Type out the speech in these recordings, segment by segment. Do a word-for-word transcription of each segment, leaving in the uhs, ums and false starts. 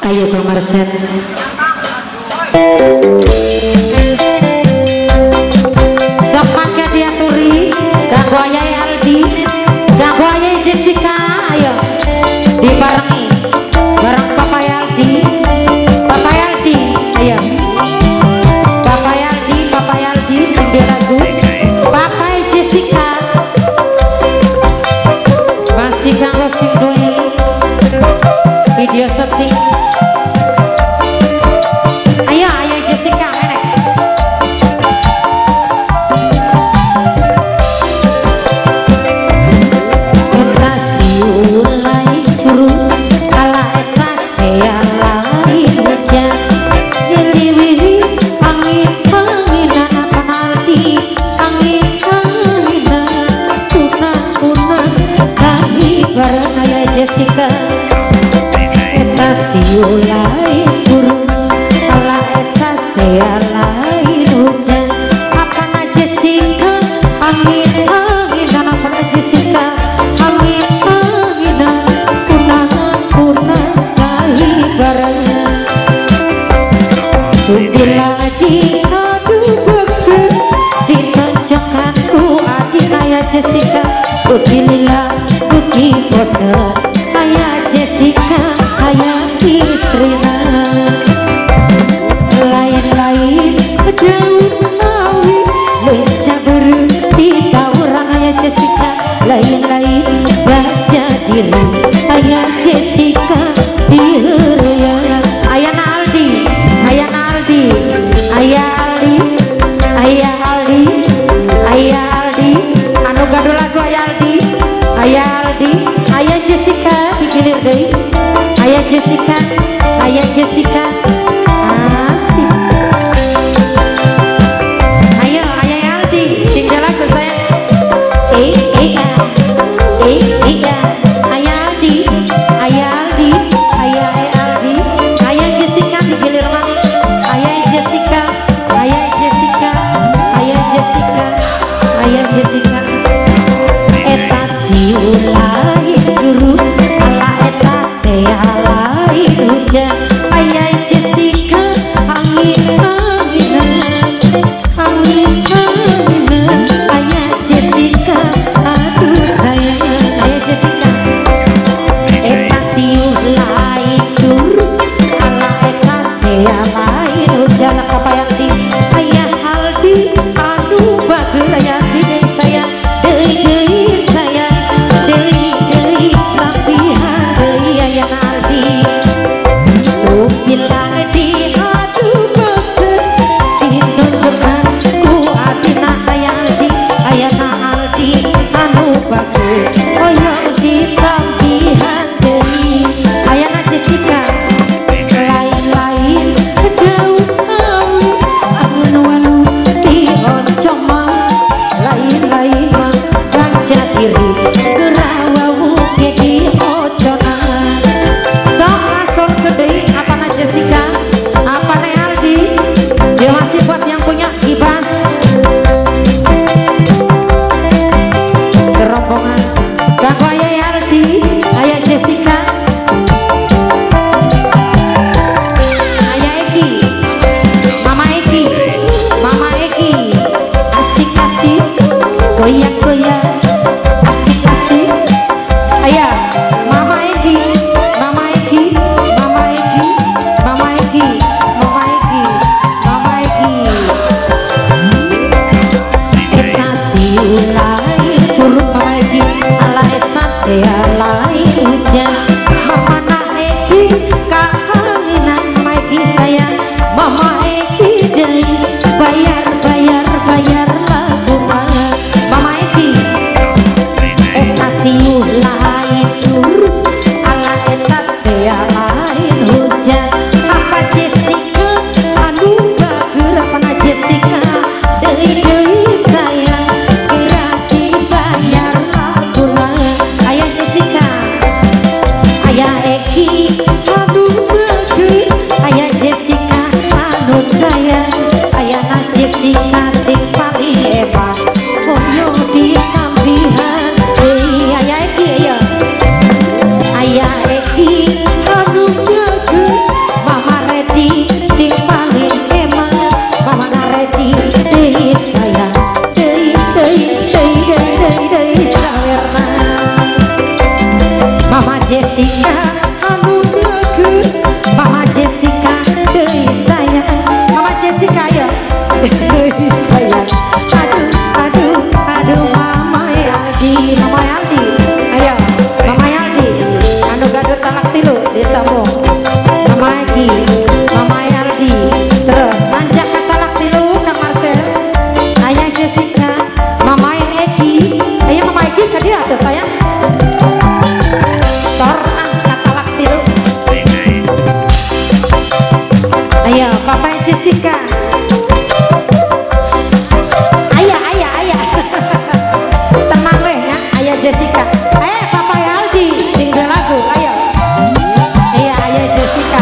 Ayo Bang Marset. Sok pakai diaturi, ganggu ayai Aldi, ganggu ayai Jessica, ayo dibarengi bareng Papa Aldi, Papa Aldi, ayo Papa Aldi, Papa Aldi, sambil lagu, Papa Jessica, masih kanggo sing doi video setting. Jessica, eta siulai burung, ala eta sealai hujan. Apa na Jessica, angin anginan apa na Jessica, angin anginan kunangan kunang kahi barangan. Sudila jika dubekku ditonjokkanku adi kaya Jessica, kukilila kuki bodoh. Jessica kayak istrina lain-lain jauh awi lenca berhenti orang kayak Jessica lain-lain baca diri kayak Jessica dihuraya Ayana Aldi Ayana Aldi Ayah Aldi Ayah Aldi Ayah Aldi anu gaduh lagu Ayah Aldi Ayah Aldi Ayah Jessica dikilir deh Ayah Jessica Ayah Jessica asik ayo Ayah Aldi tinggal lagu saya eh eh ah eh eh ah Ayah Aldi Ayah Aldi Ayah Aldi Ayah Jessica dikilir mana Ayah Jessica Ayah Jessica Ayah Jessica Ayah Jessica eta siulai juru ala eta sealai hujan ayah Jessica Jessica anu deket Mama Jessica deui sayang Mama Jessica ya deui sayang aduh aduh aduh Mama Aldi Mama Aldi ayo Mama Aldi anu gaduh talak tilu disambung Mama Egi Mama Aldi terus lanjak ke talak tilu Kang Marcel ayah Jessica Mama Egi ayah Mama Egi ke dia tuh sayang tor angkat talak tilu ayo Papa Jessica ayah ayah ayah tenang weh ya ayah Jessica eh Papa Aldi tinggal lagu ayo ayah ayah Jessica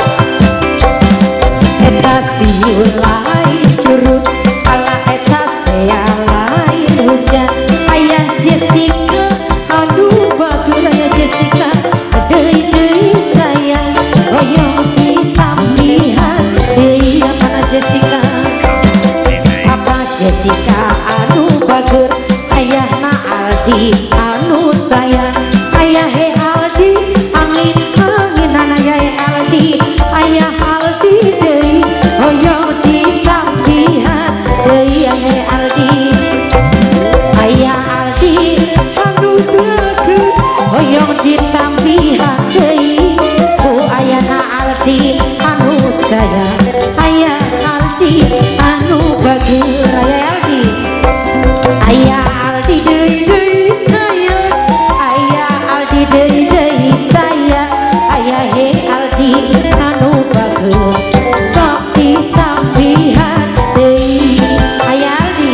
eta tiulai curut ala eta sea lain hujan ayah Jessica aduh bagus ayah Jessica deui deui sayang hoyong kita lihat deui mana Jessica apa Jessica anu bagus ayah na Aldi anu sayang ayah he Aldi angin anginan ayah he Aldi ayah Aldi deui hoyong kita lihat deui he Aldi ayah Aldi anu deket hoyong ditambihan deui ku ayana Aldi anu sayang ayah Aldi anu bagus ayah Aldi ayah Aldi deui deui sayang ayah Aldi deui deui sayang ayah he Aldi anu bagus sok ditambihan deui ayah Aldi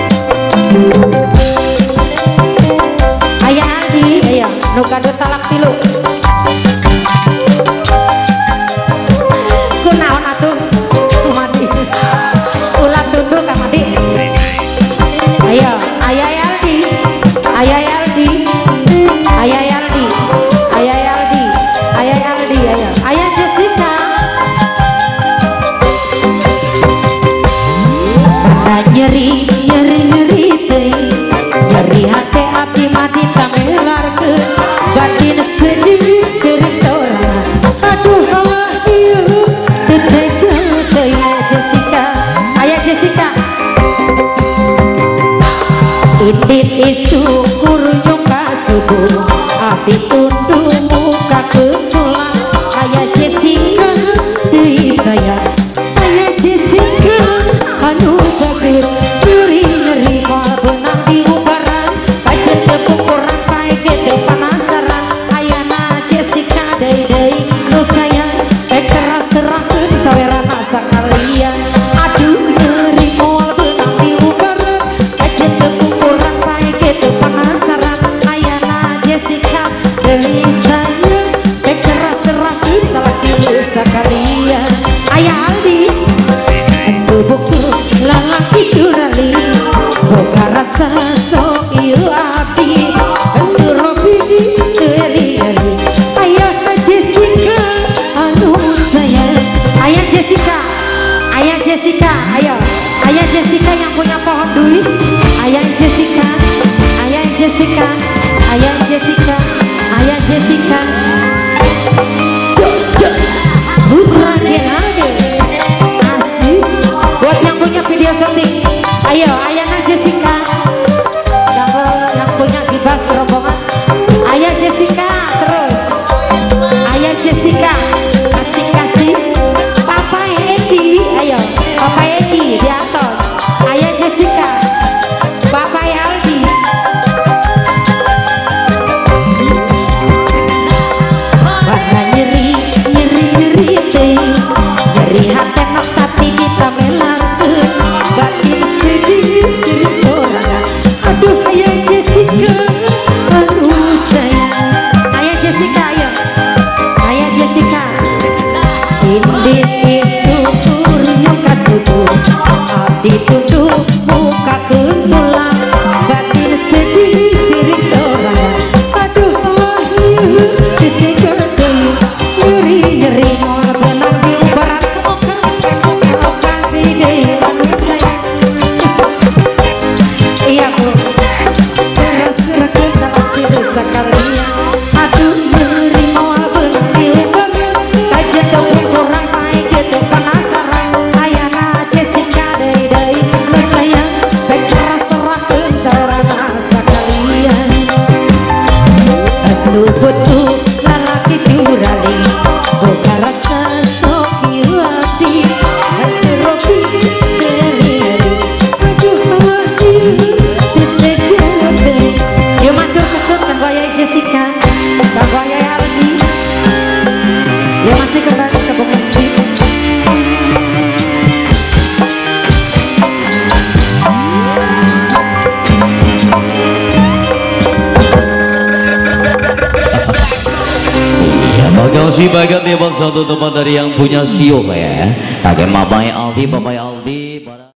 ayah Aldi ayo nu gaduh talak tilu kunaon atuh Madi ulah tunduk Kang Madi ayo ayah Aldi ayah Aldi ayah Aldi ayah Aldi ayah Aldi ayo ayah Jessica pada nyeri nyeri nyeri teuing nyeri hati abdi mati tamelarkeun batin sedih cerik sorangan aduh Allah ieu teu ayah Jessica ayah Jessica itit isu kurunyung kasubuh abdi tunduh muka ketulang ayah Jessica deui sayang ayah Jessica anu bagus nyeri nyeri moal beunang di ubaran pajen teu kukuran pae ge teu panasaran ayana Jessica deui deui nu sayang teh keras serahkeun sawerana sakalian aduh nyeri moal beunang di ubaran pajen teu kukuran pae ge teu panasaran ayana Jessica deui sayang teh keras serahkeun salaki sakalian ayah Aldi buku lalaki curali boga rasa sok ieu abdi entu robidi teli-eli ayah Jessica anu sayang ayah Jessica ayah Jessica ayo ayah Jessica yang punya pohon duit ayah Jessica ayah Jessica ayah Jessica ayah Jessica putra genade asik buat yang punya video syuting ayo ayana Jessica yang, yang punya gibah rombongan ayah Jessica terus ayah Jessica kasih kasih Papa Edi ayo Papa Edi di atas ayah Jessica Papa Aldi Rali buka rasa soki ladi hati robi sendiri aduh hati ditegate yuk matur kesut kanggo Yai Jessica kanggo Yai Aldi yuk masih kembali ke Bukit Makasih banget nih bang, satu teman dari yang punya sio ya. Kakek mamai Aldi, papai Aldi.